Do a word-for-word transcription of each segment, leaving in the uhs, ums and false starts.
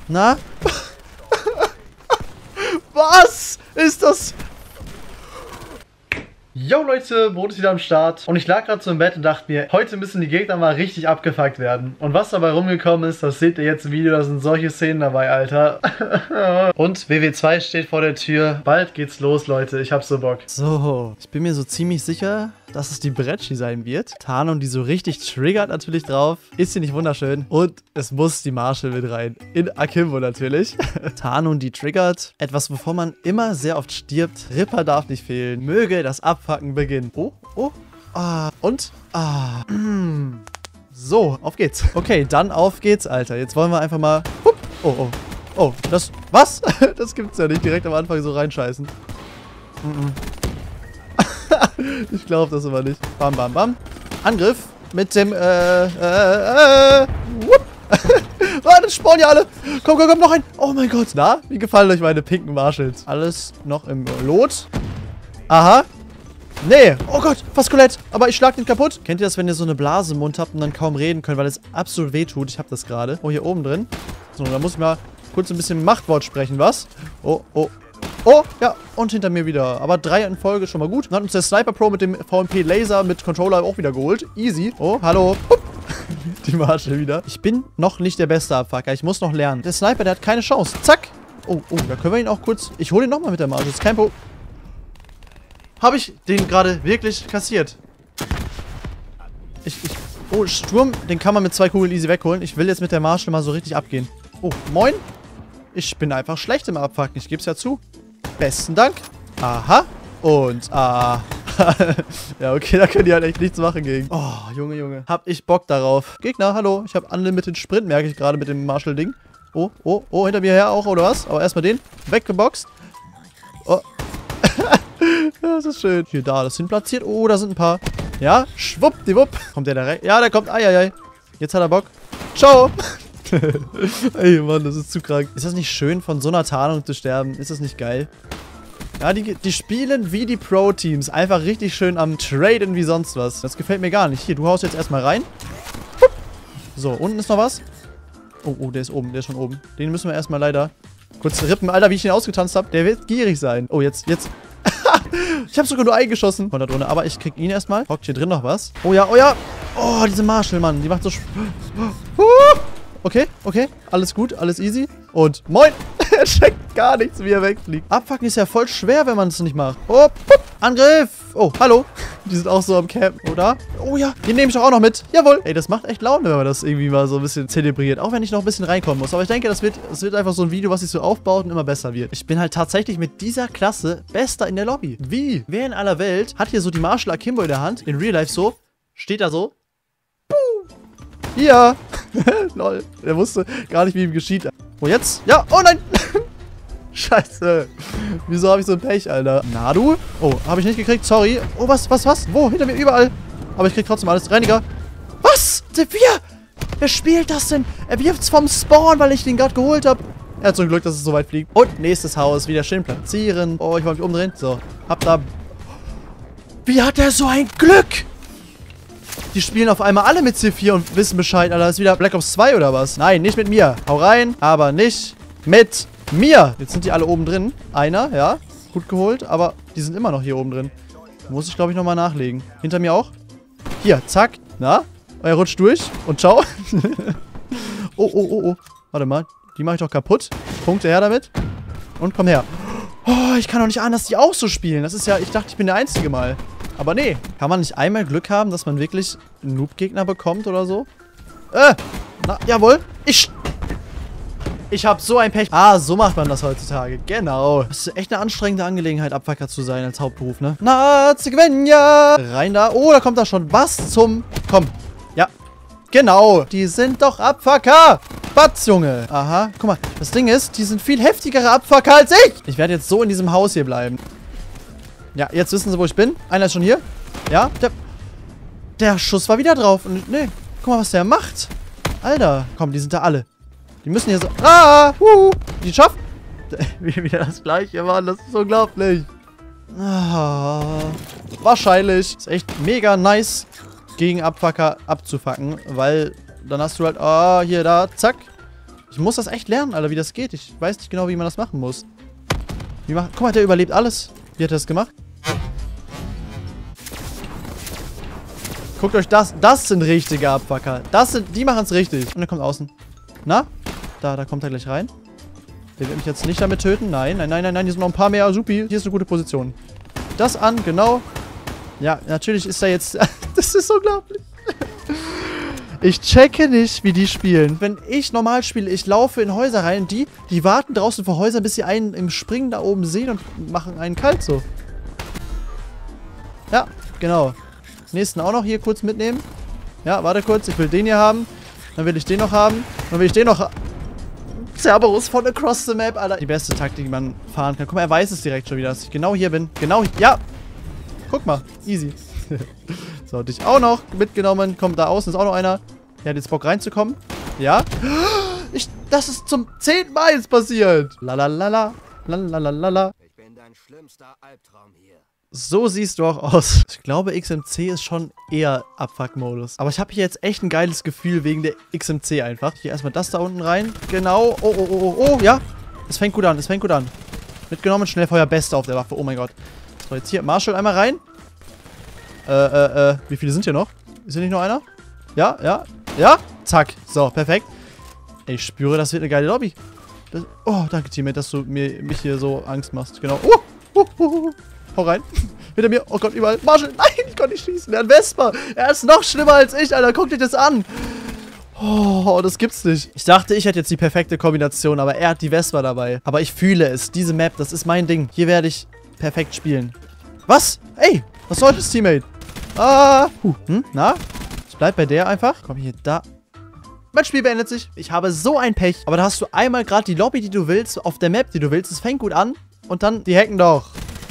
Na? Was ist das? Yo Leute, Brot ist wieder am Start und ich lag gerade so im Bett und dachte mir, heute müssen die Gegner mal richtig abgefuckt werden. Und was dabei rumgekommen ist, das seht ihr jetzt im Video, da sind solche Szenen dabei, Alter. Und W W zwei steht vor der Tür. Bald geht's los, Leute, ich hab so Bock. So, ich bin mir so ziemlich sicher, dass es die Brecci sein wird. Tarnung, die so richtig triggert natürlich drauf. Ist sie nicht wunderschön? Und es muss die Marshall mit rein. In Akimbo natürlich. Tarnung, die triggert. Etwas, wovon man immer sehr oft stirbt. Ripper darf nicht fehlen. Möge das Abfucken beginnen. Oh, oh, ah, und, ah, mm. So, auf geht's. Okay, dann auf geht's, Alter. Jetzt wollen wir einfach mal, hup, oh, oh, oh, das, was? Das gibt's ja nicht, direkt am Anfang so reinscheißen. Mm-mm. Ich glaube das aber nicht. Bam, bam, bam. Angriff mit dem, äh, äh, äh, whoop. Ah, das spawnen ja alle. Komm, komm, komm, noch ein. Oh mein Gott. Na, wie gefallen euch meine pinken Marshalls? Alles noch im Lot. Aha. Nee. Oh Gott, fast Skelett. Aber ich schlag den kaputt. Kennt ihr das, wenn ihr so eine Blase im Mund habt und dann kaum reden könnt, weil es absolut weh tut? Ich hab das gerade. Oh, hier oben drin. So, da muss ich mal kurz ein bisschen Machtwort sprechen, was? Oh, oh. Oh, ja, und hinter mir wieder. Aber drei in Folge schon mal gut. Dann hat uns der Sniper Pro mit dem V M P Laser mit Controller auch wieder geholt. Easy. Oh, hallo. Hup. Die Marshall wieder. Ich bin noch nicht der beste Abfucker. Ich muss noch lernen. Der Sniper, der hat keine Chance. Zack. Oh, oh, da können wir ihn auch kurz... Ich hole ihn nochmal mit der Marshall. Das ist kein Pro... Habe ich den gerade wirklich kassiert? Ich, ich... Oh, Sturm, den kann man mit zwei Kugeln easy wegholen. Ich will jetzt mit der Marshall mal so richtig abgehen. Oh, moin. Ich bin einfach schlecht im Abfucken. Ich gebe es ja zu. Besten Dank. Aha. Und ah. Ja, okay, da können die halt echt nichts machen gegen. Oh, Junge, Junge. Hab ich Bock darauf. Gegner, hallo. Ich habe Unlimited Sprint, merke ich gerade mit dem Marshall-Ding. Oh, oh, oh, hinter mir her auch, oder was? Aber erstmal den. Weggeboxt. Oh. Ja, das ist schön. Hier, da, das sind platziert. Oh, da sind ein paar. Ja, schwuppdiwupp. Kommt der da rein? Ja, der kommt. Eieiei. Jetzt hat er Bock. Ciao. Ey, Mann, das ist zu krank. Ist das nicht schön, von so einer Tarnung zu sterben? Ist das nicht geil? Ja, die, die spielen wie die Pro-Teams. Einfach richtig schön am Traden wie sonst was. Das gefällt mir gar nicht. Hier, du haust jetzt erstmal rein. So, unten ist noch was. Oh, oh, der ist oben. Der ist schon oben. Den müssen wir erstmal leider kurz rippen. Alter, wie ich den ausgetanzt habe. Der wird gierig sein. Oh, jetzt, jetzt. Ich habe sogar nur eingeschossen von da drunter. Aber ich krieg ihn erstmal. Hockt hier drin noch was? Oh ja, oh ja. Oh, diese Marshall, Mann. Die macht so... Okay, okay. Alles gut, alles easy. Und moin. Er checkt gar nichts, wie er wegfliegt. Abfucken ist ja voll schwer, wenn man es nicht macht. Oh, pup. Angriff. Oh, hallo. Die sind auch so am Camp, oder? Oh ja, den nehme ich doch auch noch mit. Jawohl. Ey, das macht echt Laune, wenn man das irgendwie mal so ein bisschen zelebriert. Auch wenn ich noch ein bisschen reinkommen muss. Aber ich denke, das wird, das wird einfach so ein Video, was sich so aufbaut und immer besser wird. Ich bin halt tatsächlich mit dieser Klasse Bester in der Lobby. Wie? Wer in aller Welt hat hier so die Marshall Akimbo in der Hand? In Real Life so. Steht da so. Hier. Lol. Der wusste gar nicht, wie ihm geschieht. Oh, jetzt? Ja. Oh, nein. Scheiße. Wieso habe ich so ein Pech, Alter? Na, du? Oh, habe ich nicht gekriegt. Sorry. Oh, was, was, was? Wo? Hinter mir überall. Aber ich krieg trotzdem alles. Reiniger. Was? Wir? Wer spielt das denn? Er wirft's vom Spawn, weil ich den gerade geholt habe. Er hat zum Glück, dass es so weit fliegt. Und nächstes Haus. Wieder schön platzieren. Oh, ich wollte mich umdrehen. So. Hab da... Wie hat er so ein Glück? Die spielen auf einmal alle mit C vier und wissen Bescheid, Alter. Das ist wieder Black Ops zwei oder was? Nein, nicht mit mir. Hau rein, aber nicht mit mir. Jetzt sind die alle oben drin. Einer, ja. Gut geholt, aber die sind immer noch hier oben drin. Muss ich, glaube ich, nochmal nachlegen. Hinter mir auch. Hier, zack. Na? Er rutscht durch. Und ciao. Oh, oh, oh, oh. Warte mal. Die mache ich doch kaputt. Punkte her damit. Und komm her. Oh, ich kann doch nicht ahnen, dass die auch so spielen. Das ist ja... Ich dachte, ich bin der Einzige mal. Aber nee. Kann man nicht einmal Glück haben, dass man wirklich einen Noob-Gegner bekommt oder so? Äh. Na, jawohl. Ich... Ich hab so ein Pech. Ah, so macht man das heutzutage. Genau. Das ist echt eine anstrengende Angelegenheit, Abfucker zu sein als Hauptberuf, ne? Na, Zigwenja. Rein da. Oh, da kommt da schon. Was zum... Komm. Ja. Genau. Die sind doch Abfucker. Batz, Junge. Aha. Guck mal. Das Ding ist, die sind viel heftigere Abfucker als ich. Ich werde jetzt so in diesem Haus hier bleiben. Ja, jetzt wissen sie, wo ich bin. Einer ist schon hier. Ja, der... Der Schuss war wieder drauf. Und, nee. Guck mal, was der macht. Alter. Komm, die sind da alle. Die müssen hier so... Ah! Wuhu! Die schafft... Wieder das gleiche, Mann. Das ist unglaublich. Ah, wahrscheinlich. Ist echt mega nice, gegen Abfucker abzufacken. Weil dann hast du halt... Ah, hier, da. Zack. Ich muss das echt lernen, Alter, wie das geht. Ich weiß nicht genau, wie man das machen muss. Wie macht... Guck mal, der überlebt alles. Wie hat er das gemacht? Guckt euch das... Das sind richtige Abfucker. Das sind... Die machen es richtig. Und er kommt außen. Na? Da, da kommt er gleich rein. Der wird mich jetzt nicht damit töten. Nein, nein, nein, nein, nein. Hier sind noch ein paar mehr. Supi. Hier ist eine gute Position. Das an, genau. Ja, natürlich ist er jetzt... Das ist unglaublich. Ich checke nicht, wie die spielen. Wenn ich normal spiele, ich laufe in Häuser rein. Die, die warten draußen vor Häusern, bis sie einen im Springen da oben sehen und machen einen kalt so. Ja, genau. Nächsten auch noch hier kurz mitnehmen. Ja, warte kurz. Ich will den hier haben. Dann will ich den noch haben. Dann will ich den noch haben. Cerberus von across the map, Alter. Die beste Taktik, die man fahren kann. Guck mal, er weiß es direkt schon wieder, dass ich genau hier bin. Genau hier. Ja. Guck mal. Easy. So, dich auch noch mitgenommen. Kommt da außen ist auch noch einer. Der hat jetzt Bock reinzukommen. Ja. Ich, das ist zum zehnten Mal jetzt passiert. Lalalala. Lalalala. Ich bin dein schlimmster Albtraum hier. So siehst du auch aus. Ich glaube, X M C ist schon eher Abfuck-Modus. Aber ich habe hier jetzt echt ein geiles Gefühl wegen der X M C einfach. Hier erstmal das da unten rein. Genau. Oh, oh, oh, oh, oh. Ja. Es fängt gut an. Es fängt gut an. Mitgenommen. Schnellfeuer. Beste auf der Waffe. Oh mein Gott. So, jetzt hier. Marshall einmal rein. Äh, äh, äh. Wie viele sind hier noch? Ist hier nicht noch einer? Ja, ja. Ja. Zack. So, perfekt. Ey, ich spüre, das wird eine geile Lobby. Das, oh, danke, Teammate, dass du mir, mich hier so Angst machst. Genau. Oh, oh, oh, oh. Hau rein. Hinter mir. Oh Gott, überall. Marshall. Nein, ich konnte nicht schießen. Er hat Vespa. Er ist noch schlimmer als ich, Alter. Guck dir das an. Oh, das gibt's nicht. Ich dachte, ich hätte jetzt die perfekte Kombination, aber er hat die Vespa dabei. Aber ich fühle es. Diese Map, das ist mein Ding. Hier werde ich perfekt spielen. Was? Ey, was soll das, Teammate? Ah. Huh. Hm? Na? Ich bleib bei der einfach. Komm hier, da. Mein Spiel beendet sich. Ich habe so ein Pech. Aber da hast du einmal gerade die Lobby, die du willst, auf der Map, die du willst. Es fängt gut an. Und dann, die hacken doch.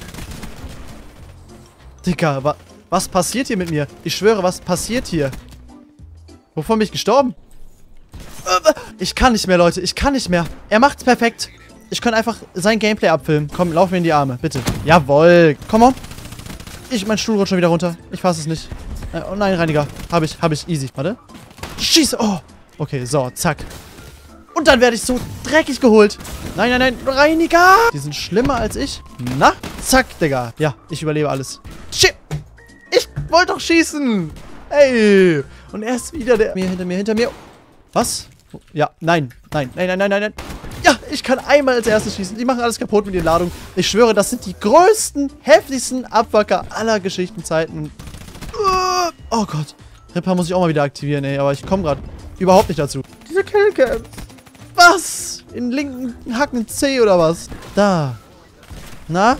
Digga, wa was passiert hier mit mir? Ich schwöre, was passiert hier? Wovon bin ich gestorben? Ich kann nicht mehr, Leute. Ich kann nicht mehr. Er macht's perfekt. Ich kann einfach sein Gameplay abfilmen. Komm, lauf mir in die Arme, bitte. Jawohl. Komm on. Ich, mein Stuhl rutscht schon wieder runter. Ich fasse es nicht. Äh, oh nein, Reiniger. Hab ich, hab ich. Easy. Warte. Schieße. Oh. Okay, so, zack. Und dann werde ich so dreckig geholt. Nein, nein, nein. Reiniger. Die sind schlimmer als ich. Na? Zack, Digga. Ja, ich überlebe alles. Shit. Ich wollte doch schießen. Ey. Und er ist wieder der... Mir, hinter mir, hinter mir. Was? Ja, nein. Nein, nein, nein, nein, nein, nein. Ja, ich kann einmal als erstes schießen. Die machen alles kaputt mit der Ladung. Ich schwöre, das sind die größten, heftigsten Abfucker aller Geschichtenzeiten. Oh Gott. Ripper muss ich auch mal wieder aktivieren, ey. Aber ich komme gerade überhaupt nicht dazu. Diese Killcams. Was? In linken Hacken C oder was? Da. Na?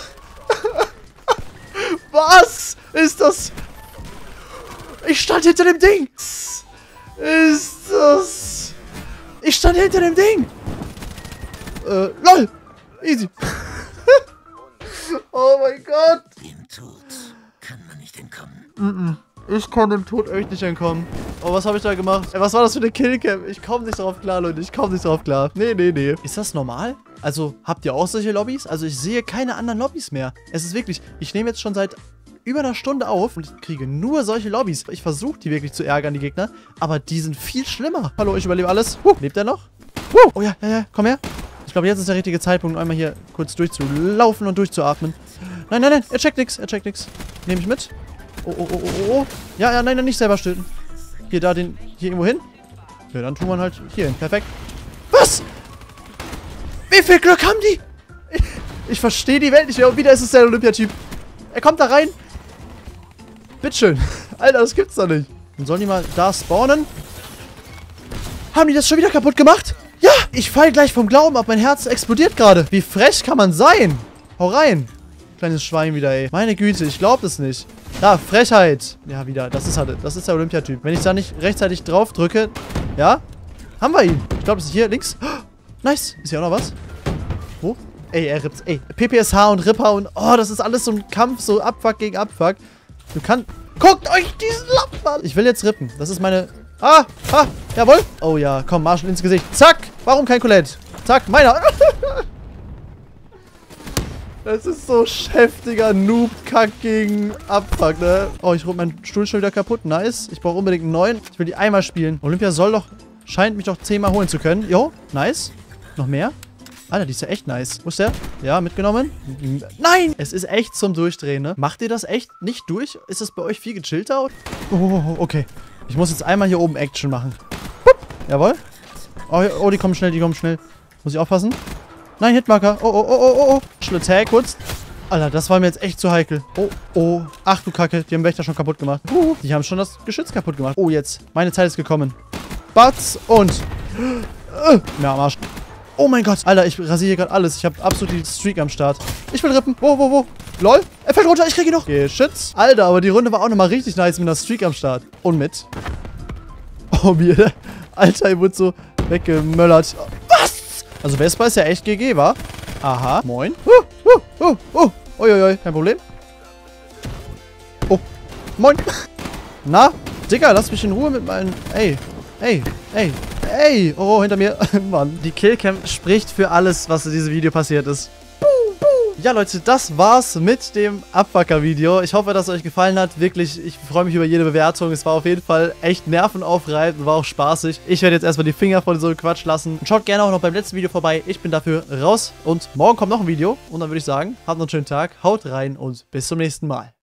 Was ist das? Ich stand hinter dem Ding. Ist das... Ich stand hinter dem Ding. Äh, lol. Easy. Oh mein Gott. Dem Tod kann man nicht entkommen. Mm-mm. Ich kann dem Tod echt nicht entkommen. Oh, was habe ich da gemacht? Ey, was war das für eine Killcam? Ich komme nicht drauf klar, Leute. Ich komme nicht drauf klar. Nee, nee, nee. Ist das normal? Also, habt ihr auch solche Lobbys? Also, ich sehe keine anderen Lobbys mehr. Es ist wirklich... Ich nehme jetzt schon seit über einer Stunde auf und ich kriege nur solche Lobbys. Ich versuche, die wirklich zu ärgern, die Gegner. Aber die sind viel schlimmer. Hallo, ich überlebe alles. Huh, lebt er noch? Huh. Oh ja, ja, ja. Komm her. Ich glaube, jetzt ist der richtige Zeitpunkt, einmal hier kurz durchzulaufen und durchzuatmen. Nein, nein, nein. Er checkt nichts. Er checkt nichts. Nehme ich mit. Oh, oh, oh, oh, oh. Ja, ja, nein, nein, nicht selber töten. Hier, da, den, hier irgendwo hin. Ja, dann tun wir halt hier hin. Perfekt. Was? Wie viel Glück haben die? Ich, ich verstehe die Welt nicht mehr. Und wieder ist es der Olympiatyp. Er kommt da rein. Bitteschön. Alter, das gibt's doch nicht. Dann sollen die mal da spawnen. Haben die das schon wieder kaputt gemacht? Ja, ich fall gleich vom Glauben ab. Mein Herz explodiert gerade. Wie frech kann man sein? Hau rein. Kleines Schwein wieder, ey. Meine Güte, ich glaub das nicht. Da, Frechheit. Ja, wieder. Das ist halt, das ist der Olympiatyp. Wenn ich da nicht rechtzeitig drauf drücke, ja, haben wir ihn. Ich glaube, das ist hier links. Oh, nice. Ist hier auch noch was? Wo? Ey, er rippt. Ey, P P S H und Ripper und oh, das ist alles so ein Kampf, so Abfuck gegen Abfuck. Du kannst... Guckt euch diesen Lappen an. Ich will jetzt rippen. Das ist meine... Ah, ah, jawohl. Oh ja, komm, Marshall ins Gesicht. Zack. Warum kein Colette? Zack, meiner. Das ist so heftiger Noob-Kack gegen Abfuck, ne? Oh, ich rufe meinen Stuhl schon wieder kaputt. Nice. Ich brauche unbedingt einen neuen. Ich will die einmal spielen. Olympia soll doch scheint mich doch zehnmal holen zu können. Jo, nice. Noch mehr? Alter, die ist ja echt nice. Wo ist der? Ja, mitgenommen. Nein! Es ist echt zum Durchdrehen, ne? Macht ihr das echt nicht durch? Ist das bei euch viel gechillter? Oh, okay. Ich muss jetzt einmal hier oben Action machen. Hup. Jawohl. Oh, oh, die kommen schnell, die kommen schnell. Muss ich aufpassen? Nein, Hitmarker. Oh, oh, oh, oh, oh. Schlitz, hey, kurz. Alter, das war mir jetzt echt zu heikel. Oh, oh. Ach du Kacke, die haben Wächter schon kaputt gemacht. Uh, die haben schon das Geschütz kaputt gemacht. Oh, jetzt. Meine Zeit ist gekommen. Batz und... Äh, ja, am Arsch. Oh mein Gott. Alter, ich rasiere hier gerade alles. Ich habe absolut die Streak am Start. Ich will rippen. Wo, wo, wo? Lol. Er fällt runter. Ich kriege ihn noch. Geschütz. Alter, aber die Runde war auch nochmal richtig nice mit einer Streak am Start. Und mit. Oh, mir. Alter, er wurde so weggemöllert. Was? Also Vespa ist ja echt G G, wa? Aha. Moin. Uh, uh, uh, uh. Uiuiui. Kein Problem. Oh. Moin. Na? Digga, lass mich in Ruhe mit meinen... Ey. Ey. Ey. Ey. Oh, hinter mir. Mann. Die Killcam spricht für alles, was in diesem Video passiert ist. Ja, Leute, das war's mit dem Abfucker-Video. Ich hoffe, dass es euch gefallen hat. Wirklich, ich freue mich über jede Bewertung. Es war auf jeden Fall echt nervenaufreibend und war auch spaßig. Ich werde jetzt erstmal die Finger von so einem Quatsch lassen. Und schaut gerne auch noch beim letzten Video vorbei. Ich bin dafür raus und morgen kommt noch ein Video. Und dann würde ich sagen, habt noch einen schönen Tag, haut rein und bis zum nächsten Mal.